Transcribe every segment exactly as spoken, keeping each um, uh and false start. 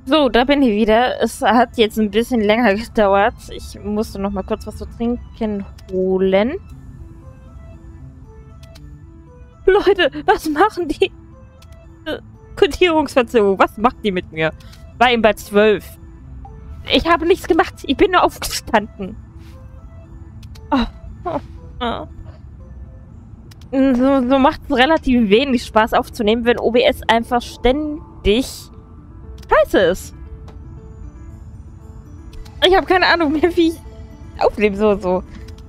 So, da bin ich wieder. Es hat jetzt ein bisschen länger gedauert. Ich musste noch mal kurz was zu trinken holen. Leute, was machen die? Äh, Kodierungsverzögerung, was macht die mit mir? War ihm bei zwölf. Ich habe nichts gemacht. Ich bin nur aufgestanden. Oh, oh, oh. So, so macht es relativ wenig Spaß aufzunehmen, wenn O B S einfach ständig scheiße ist. Ich habe keine Ahnung mehr, wie ich aufnehmen soll. So.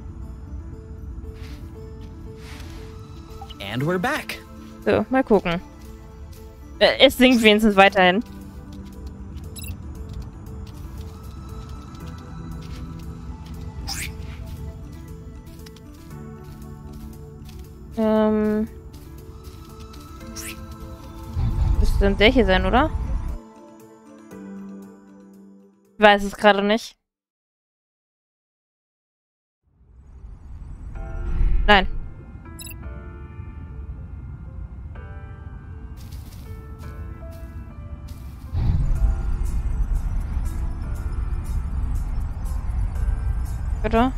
And we're back. So, mal gucken. Äh, es singt wenigstens weiterhin. Ähm. Müsste dann der hier sein, oder? Ich weiß es gerade nicht. Nein. Bitte?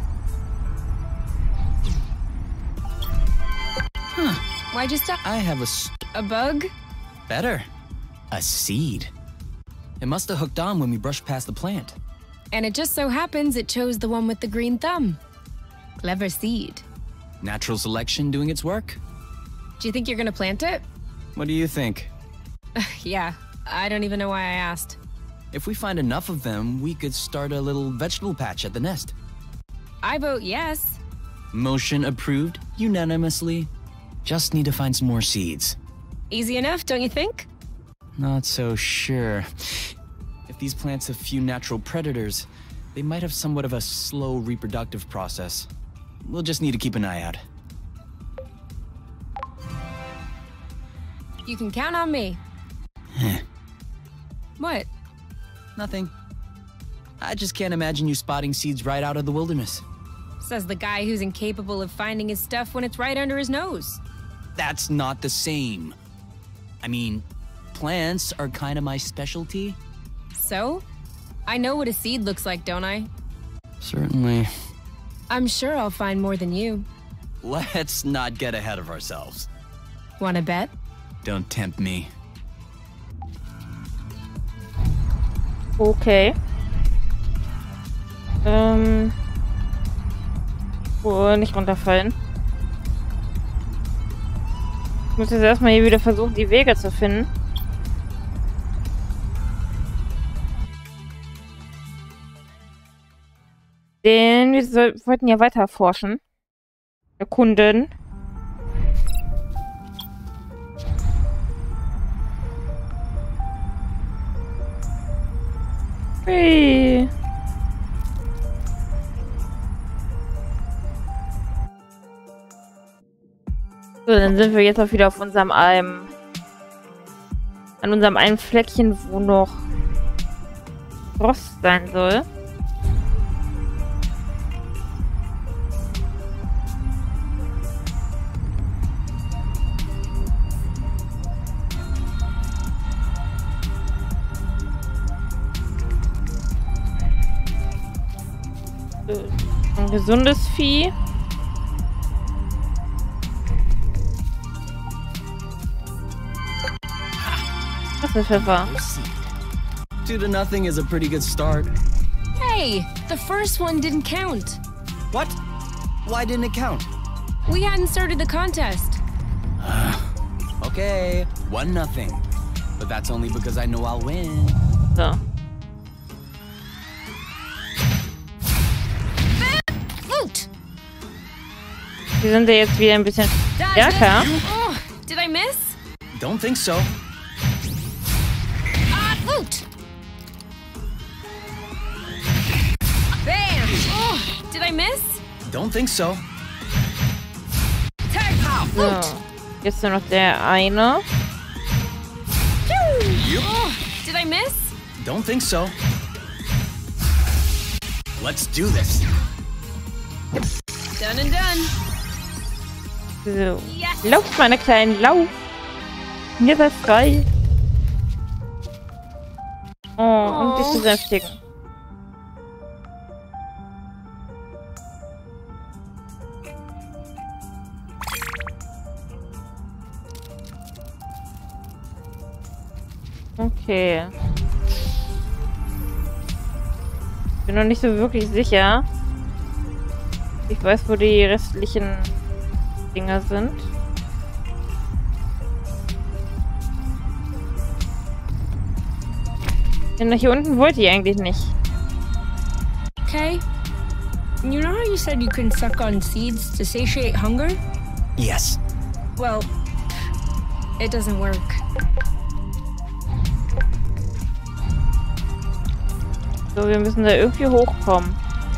Huh. Why'd you stop? I have a s- A bug? better. A seed. It must have hooked on when we brushed past the plant. And it just so happens it chose the one with the green thumb. Clever seed. Natural selection doing its work? Do you think you're gonna plant it? What do you think? Yeah, I don't even know why I asked. If we find enough of them, we could start a little vegetable patch at the nest. I vote yes. Motion approved unanimously. Just need to find some more seeds. Easy enough, don't you think? Not so sure. If these plants have few natural predators, they might have somewhat of a slow reproductive process. We'll just need to keep an eye out. You can count on me. What? Nothing. I just can't imagine you spotting seeds right out of the wilderness. Says the guy who's incapable of finding his stuff when it's right under his nose. That's not the same. I mean, plants are kind of my specialty. So? I know what a seed looks like, don't I? Certainly. I'm sure I'll find more than you. Let's not get ahead of ourselves. Wanna bet? Don't tempt me. Okay. Ähm. Oh, nicht runterfallen. Ich muss jetzt erstmal hier wieder versuchen, die Wege zu finden. Denn wir soll, wollten ja weiter forschen. Erkunden. Hey. So, dann sind wir jetzt auch wieder auf unserem einem, an unserem einen Fleckchen, wo noch Frost sein soll. Ein gesundes Vieh. Was ist Pfeffer? Two to nothing is a pretty good start. Hey, the first one didn't count. What? Why didn't it count? We hadn't started the contest. Okay, one nothing. But that's only because I know I'll win. So. Loot! Wir sind ja jetzt wieder ein bisschen stärker. Oh, did I miss? Don't think so. Ah, loot! Bam! Oh, did I miss? Don't think so. Tag! So. Loot! Jetzt nur noch der eine. Oh, did I miss? Don't think so. Let's do this. Done and done. So. Yes! Lauf, meine Kleinen, lauf! Mir seid frei. Oh. dich besänftigen. Okay. Bin noch nicht so wirklich sicher. Ich weiß, wo die restlichen Dinger sind. Denn nach hier unten wollte ich eigentlich nicht. Okay. You know how you said you can suck on seeds to satiate hunger? Yes. Well, it doesn't work. So, wir müssen da irgendwie hochkommen.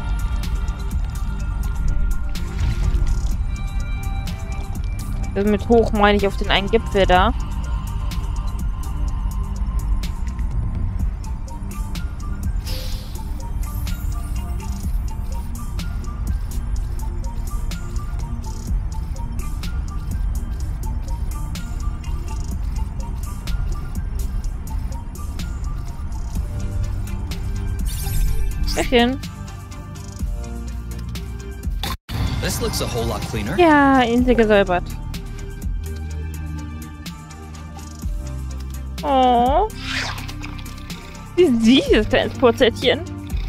Also mit hoch meine ich auf den einen Gipfel da. Schön. This looks a whole lot cleaner. Ja, Insel gesäubert. Oh. Wie süß, kleines Purzelchen.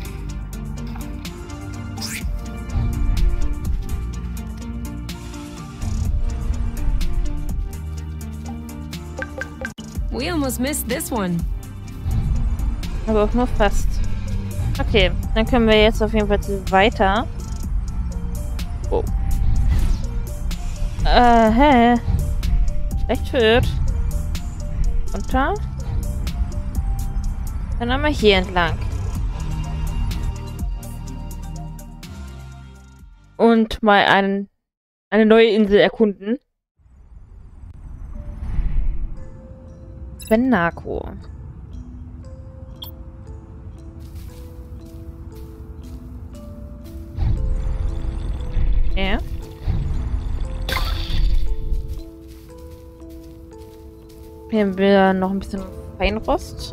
We almost missed this one. Aber auch nur fast. Okay, dann können wir jetzt auf jeden Fall weiter. Oh. Äh, hä? Recht führt. Runter. Dann einmal hier entlang. Und mal einen, eine neue Insel erkunden. Benako. Ja. Hier haben wir noch ein bisschen Feinrost.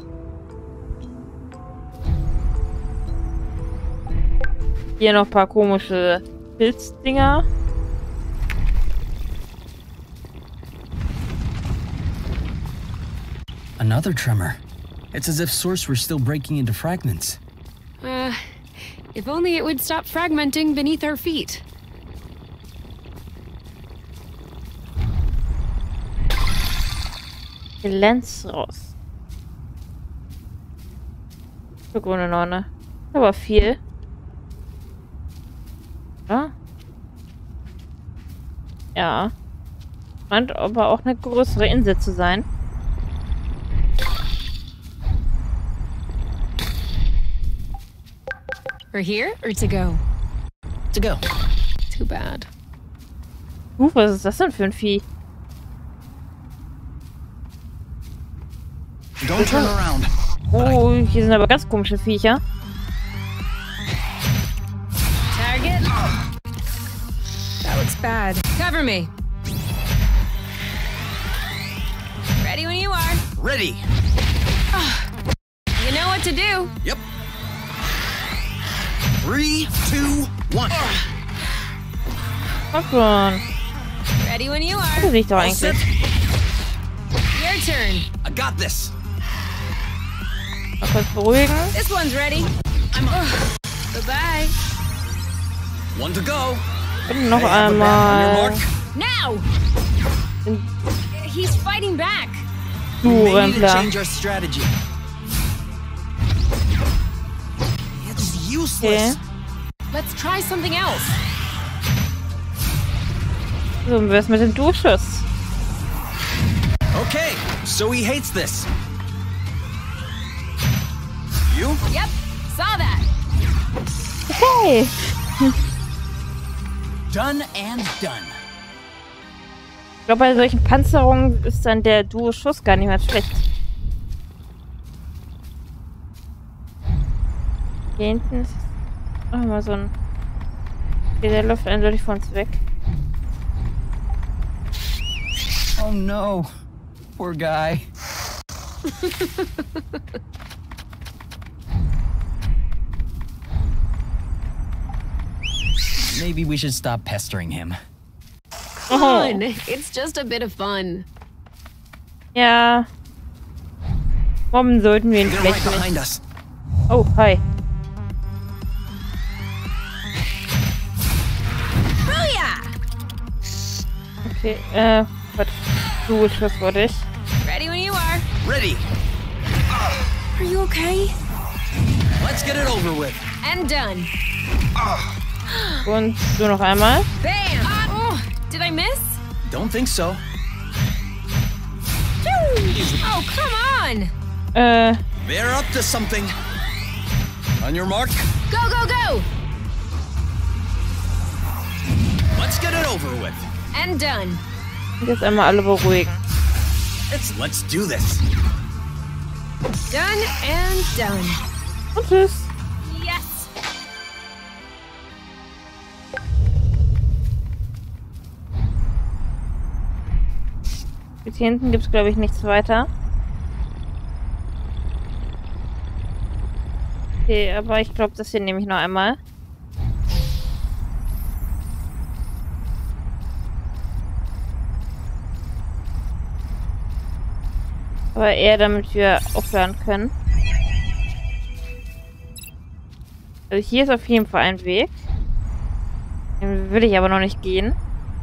Hier noch ein paar komische Pilzdinger. Another tremor. It's as if Source were still breaking into fragments. Uh, if only it would stop fragmenting beneath our feet. Glänzrost. Für Grunde noch, ne? Aber viel. Ja. Ja. Scheint aber auch eine größere Insel zu sein. For here or to go? To go. Too bad. Uh, was ist das denn für ein Vieh? Don't turn around. Oh, hier sind aber ganz komische Viecher. Target. That looks bad. Cover me. Ready when you are. Ready. You know what to do. Yep. Three, two, one. Komm schon. Ready when you Das are. sehe ich doch All set. eigentlich. Your turn. I got this. Mal kurz beruhigen. This one's ready. I'm up. Bye-bye. One to go. Und noch Hey, have a man on your einmal. mark. Now! He's fighting back. Du, We may need to Rempler. change our strategy. It's Okay. useless. Let's try something else. So, wie wär's mit dem Durchschuss? Okay, so he hates this. You? Yep, saw that. Okay. Done and done. Ich glaube, bei solchen Panzerungen ist dann der Duo-Schuss gar nicht mehr schlecht. Hier hinten ist auch mal so ein... Okay, der läuft eindeutig von uns weg. Oh no. Poor guy. maybe we should stop pestering him. Oh. Fun. It's just a bit of fun. Ja. Warum sollten wir ihn They're right vielleicht behind nicht? us. Oh, hi. Okay, äh, was? Du, ich was wollte ich? Ready when you are. Ready. Are you okay? Let's get it over with. And done. Und du noch einmal. Bam! Oh, did I miss? Don't think so. Oh, come on! Äh, They're up to something. On your mark. Go, go, go! Let's get it over with. And done. jetzt einmal alle beruhigen. It's, let's do this. Done and done. Und tschüss. Yes! Jetzt hier hinten gibt es, glaube ich, nichts weiter. Okay, aber ich glaube, das hier nehme ich noch einmal. Aber eher, damit wir aufhören können. Also hier ist auf jeden Fall ein Weg. Den will ich aber noch nicht gehen.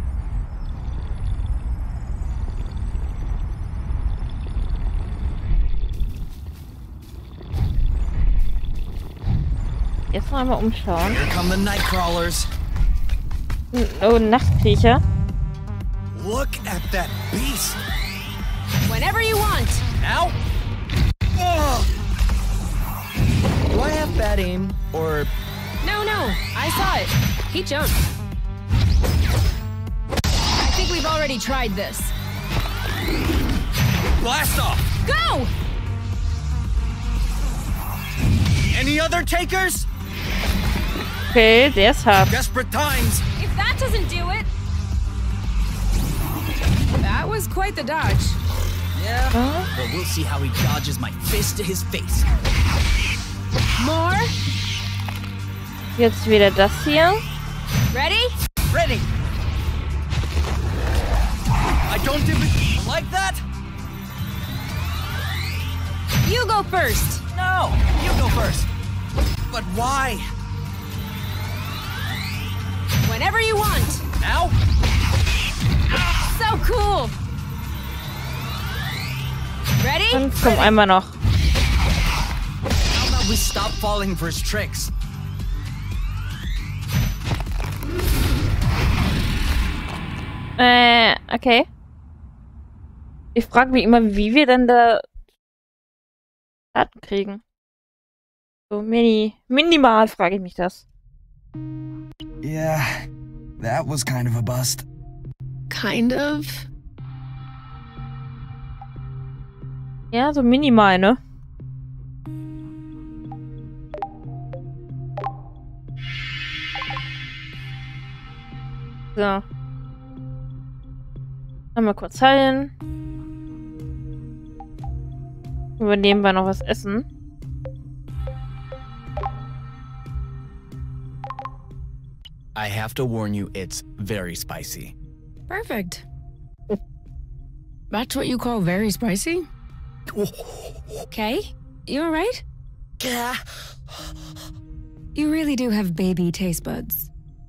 Jetzt noch einmal umschauen. Here come the Nightcrawlers. Oh, Nachtkriecher. Look at that beast. Whenever you want. Now? Ugh. Do I have bad aim, or... No, no, I saw it. He jumped. I think we've already tried this. Blast off! Go! Any other takers? Okay, der ist hart. Desperate times. If that doesn't do it... That was quite the dodge. Yeah, Huh? but we'll see how he dodges my fist to his face. More? Jetzt wieder das hier. Ready? Ready. I don't even like that. You go first. No, you go first. But why? Whenever you want. Now? So cool. Ready? Und komm, einmal noch. How about we stop falling for his tricks? Äh, okay. Ich frage mich immer, wie wir denn da Daten kriegen. So mini, minimal frage ich mich das. Yeah, that was kind of a bust. Kind of. Ja, so minimal, ne? So. Einmal kurz heilen. Übernehmen wir noch was essen. I have to warn you, it's very spicy. Perfect. That's what you call very spicy? Okay, you alright? Yeah. You really do have baby taste buds.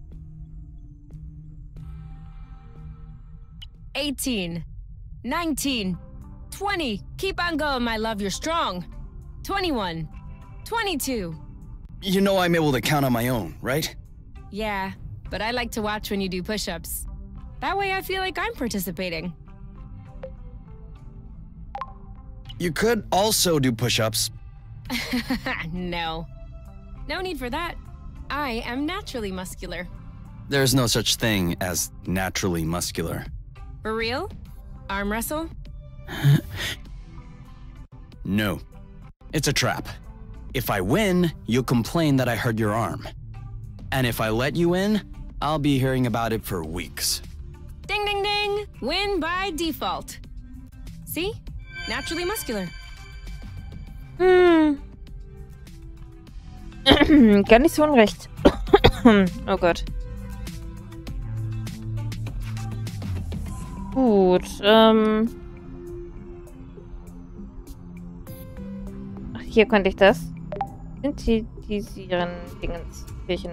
eighteen, nineteen, twenty. Keep on going, my love, you're strong. twenty-one, twenty-two. You know I'm able to count on my own, right? Yeah, but I like to watch when you do push-ups. That way I feel like I'm participating. You could also do push-ups. No. No need for that. I am naturally muscular. There's no such thing as naturally muscular. For real? Arm wrestle? No. It's a trap. If I win, you'll complain that I hurt your arm. And if I let you in, I'll be hearing about it for weeks. Ding, ding, ding! Win by default. See? Naturally muscular. Hm. Gar nicht so unrecht. Oh Gott. Gut, ähm... Ach, hier konnte ich das. Synthetisieren, Dingens, Kirchen.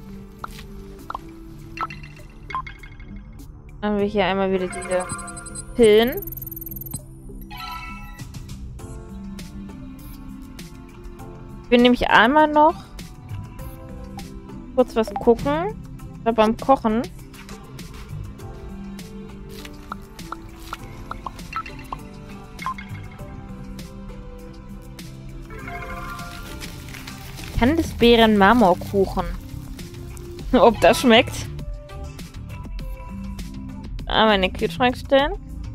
Dann haben wir hier einmal wieder diese Pillen. Ich will nämlich einmal noch kurz was gucken. Da beim Kochen. Kandisbeeren-Marmorkuchen. Ob das schmeckt? Einmal in den Kühlschrank stellen.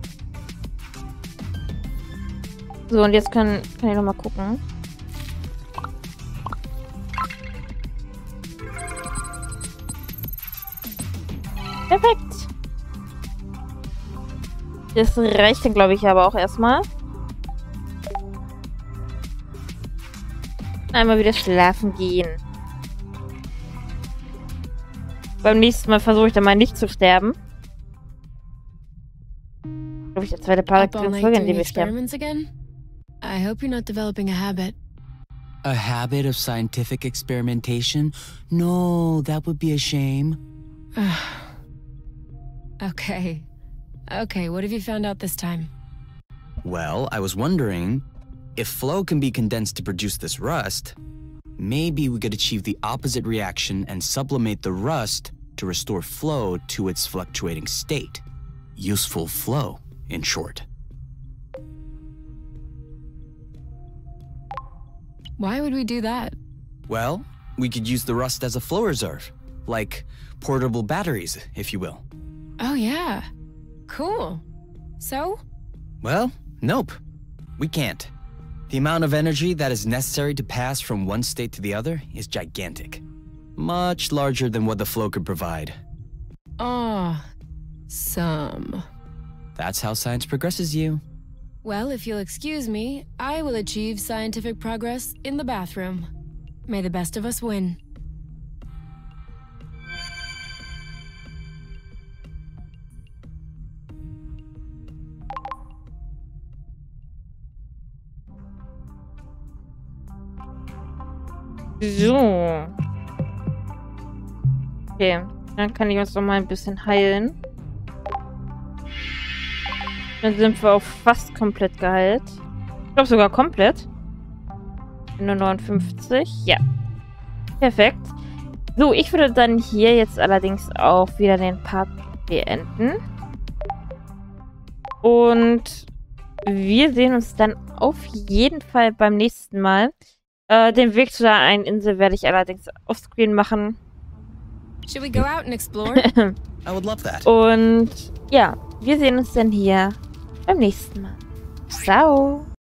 So, und jetzt kann, kann ich noch mal gucken. Perfekt. Das reicht dann, glaube ich, aber auch erstmal. Einmal wieder schlafen gehen. Beim nächsten Mal versuche ich dann mal nicht zu sterben. Glaube ich, der zweite Part der Folge, in dem wir sterben. I hope you're not developing a habit. A habit of scientific experimentation? No, that would be a shame. Okay. Okay, what have you found out this time? Well, I was wondering, if flow can be condensed to produce this rust, maybe we could achieve the opposite reaction and sublimate the rust to restore flow to its fluctuating state. Useful flow, in short. Why would we do that? Well, we could use the rust as a flow reserve, like portable batteries, if you will. Oh yeah. Cool. So? Well, nope. We can't. The amount of energy that is necessary to pass from one state to the other is gigantic. Much larger than what the flow could provide. Oh, some. That's how science progresses you. Well, if you'll excuse me, I will achieve scientific progress in the bathroom. May the best of us win. So. Okay, dann kann ich uns noch mal ein bisschen heilen. Dann sind wir auch fast komplett geheilt. Ich glaube sogar komplett. Nur neunundfünfzig. Ja. Perfekt. So, ich würde dann hier jetzt allerdings auch wieder den Part beenden. Und wir sehen uns dann auf jeden Fall beim nächsten Mal. Äh, den Weg zu der einen Insel werde ich allerdings offscreen machen. Should we go out and explore? I would love that. Und ja, wir sehen uns dann hier beim nächsten Mal. Ciao!